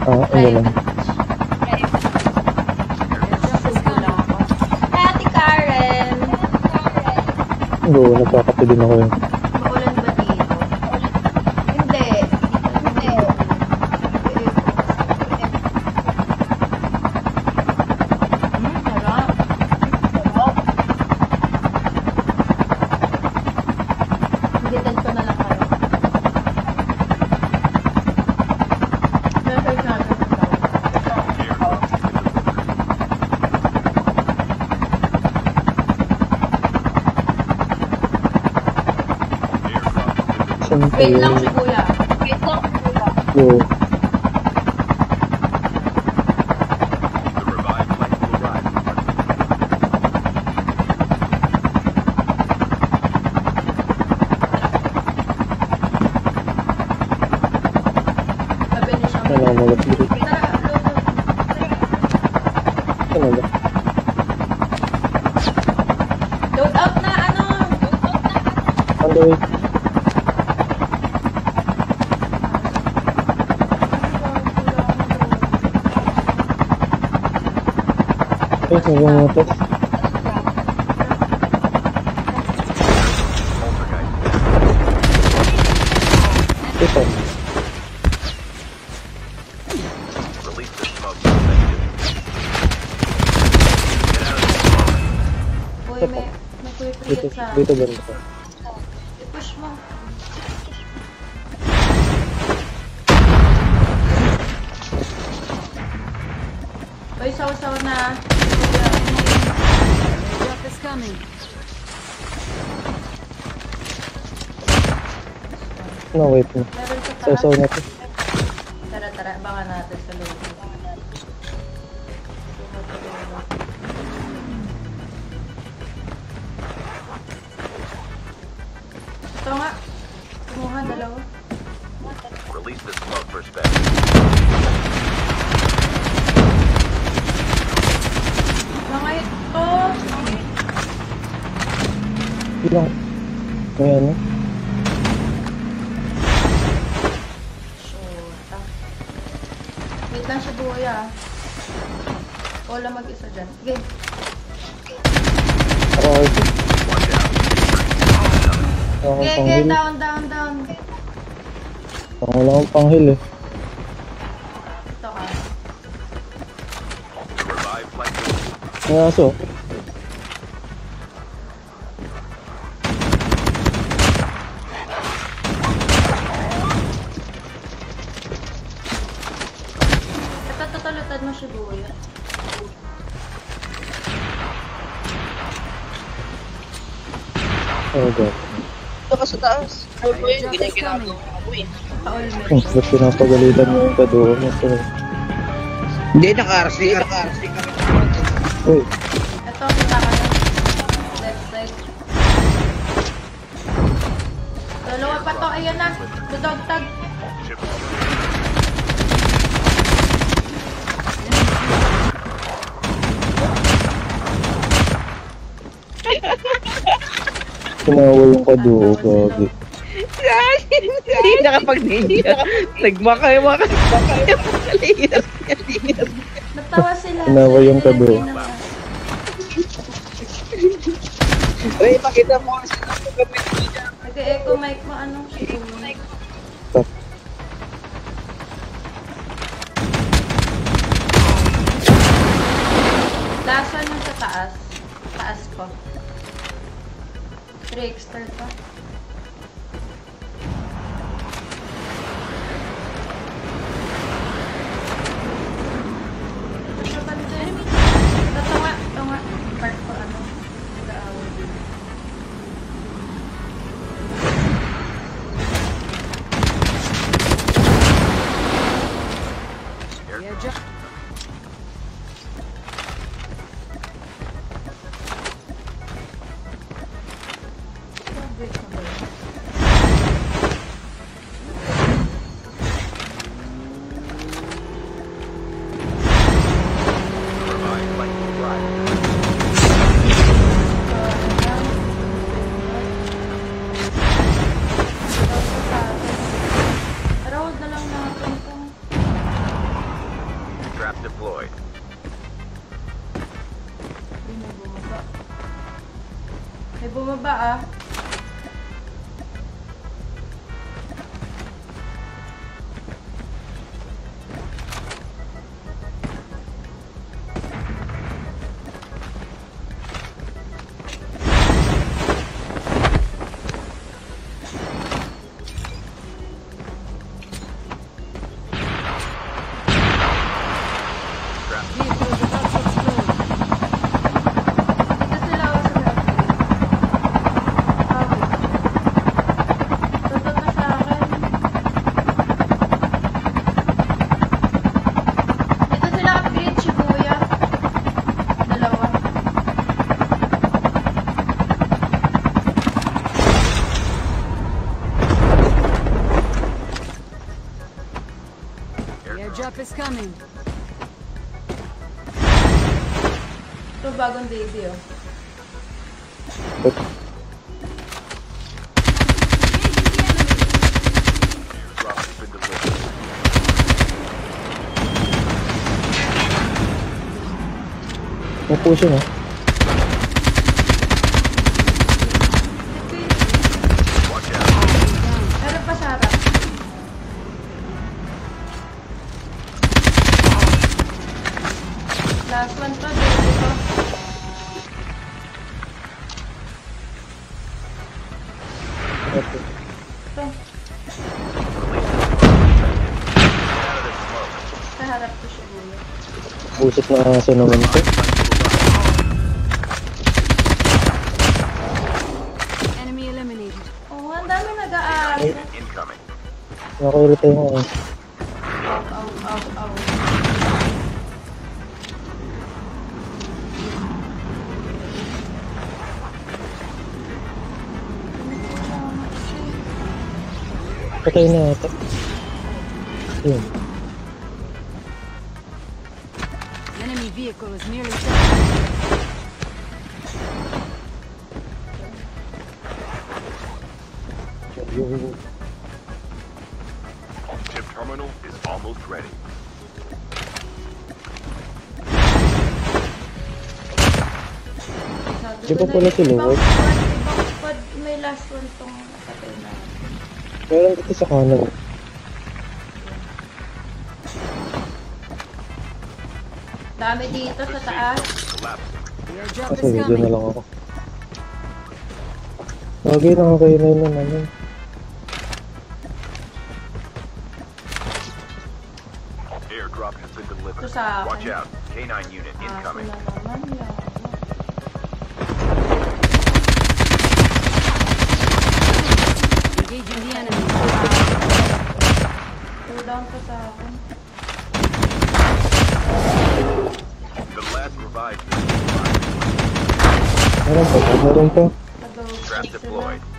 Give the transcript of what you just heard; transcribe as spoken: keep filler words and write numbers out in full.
Ah, ano lang. Ate Karen! Oo, nagkakape din ako yun. Maulan ba dito? Hindi. Hindi. Hmm, sarap. Higitad ko na lang kayo. Message natin ito. Wait lang si Kuya. Wait lang si Kuya. Oo. Sabi niya siya. Ano ang mga pili? Tara, loto. Ano ba? Load out na, ano? On the way. Eh, nagumutos. Ito. Uy, may, may quick Dito, read sa... dito ba ito? I-push mo. Uy, saw-saw na. Drop is coming. No, wait na. Meron sa taas. Saw-saw na to. Tara, tara. Baka natin sa loob. Ito nga. Kumuha, dalawa. Release the smoke for spec. Mga ito. Ilang? May ano? Shota. Wait lang siya buhay ah. Wala mag-isa dyan. Sige. Ako ito. Ako Sige, ang sige. panghil. Down, down, down. Ako wala akong panghil eh. Ito ka. Revive flight. May aso. Ito, tutulutad mo siya buhay. Oh god. Ito ka sa taas. Ano ba yun? Ganyan ginagawa ko eh. Pa-ulmer. Hmm, ba't pinapagalitan mo yung kadoon mo ito? Hindi, naka-R C. Naka-R C ka. Uy, Ito, kita ka na. Left side. Dalawa pa to. Ayan na. Dudog tag. tumawa yung kadoon, gagi. Hindi nakapag-ninja. Nagmaka-maka. Nagmaka-maka. Natawa sila. Tumawa yung kadoon. Ray, pakita mo kasi nagpagamit niya. Nag-echo mic mo. Anong siya? Stop. Lasan yung sa taas. Taas ko. Trickster pa. Ito ba dito? Ito nga. Ito nga. Part ko ano. Nag-aaway din. baba ah. Airdrop is coming. Ito bagong baby oh. Drop has been delivered. Napush yun ah. Watch out. Meron pa sa harap. Last one to, baby to. Okay. Ito, sa harap to siya buya. Busit na aso naman ito. Enemy eliminated. Oh, ang dami nag-aasa. Incoming. Nakairita yung eh. Aw, aw, aw, aw. Patay na ata. Yun. Enemy vehicle is nearly done. Yung Chip terminal is almost ready. Di ba pala si Ibang Lord? squad, ibang squad, may last one tong nakatay na. meron dito sa kanan. Dami dito sa taas. Collapsing. Airdrop Kasi is dyan na coming. lang ako. Lagi lang kayo na yun naman. Airdrop has been delivered. Ito sa akin. Watch out. K nine unit Aso incoming. na naman yan. Engaging the enemy. Pull down pa sa akin. The last revived. Meron pa, meron pa. Nag-go Trap sila. deployed.